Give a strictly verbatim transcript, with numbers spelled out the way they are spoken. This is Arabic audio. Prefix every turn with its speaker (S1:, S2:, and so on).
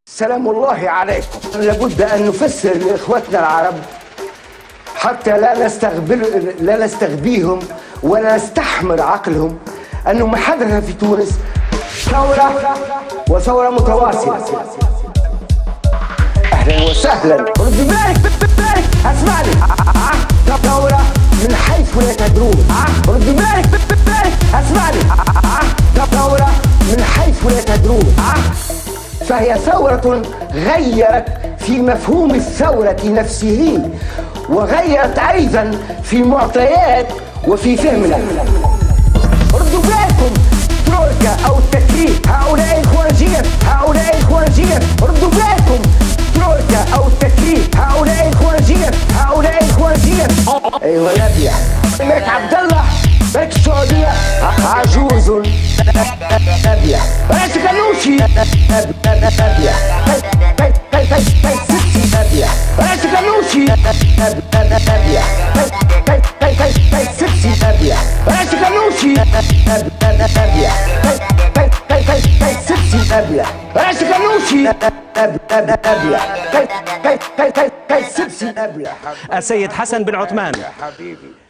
S1: سلام الله عليكم. لابد أن نفسر لإخوتنا العرب حتى لا نستغبل لا نستغبيهم ولا نستحمر عقلهم أنه ما حدث في تونس ثورة وثورة متواصلة. أهلا وسهلا. رد بالك بالك اسمعني. ثورة من حيث لا تدرون. رد بالك بالك اسمعني. ثورة من حيث لا تدرون. فهي ثورة غيرت في مفهوم الثورة نفسه، وغيرت أيضا في معطيات وفي فهمنا. ردوا بالكم، ترويكا أو التكريم، هؤلاء الخوارجية هؤلاء الخوارجية ردوا بالكم، ترويكا أو التكريم، هؤلاء الخوارجية هؤلاء الخوارجية. أيوة نبيع ملك عبد الله ملك السعودية عجوز نبيع رئيس كنوشي نبيع نبيع رئيس كنوشي نبيع سبسي نبيع رئيس كنوشي نبيع سبسي نبيع رئيس كنوشي نبيع سبسي نبيع.
S2: السيد حسن بن عثمان.
S1: حبيبي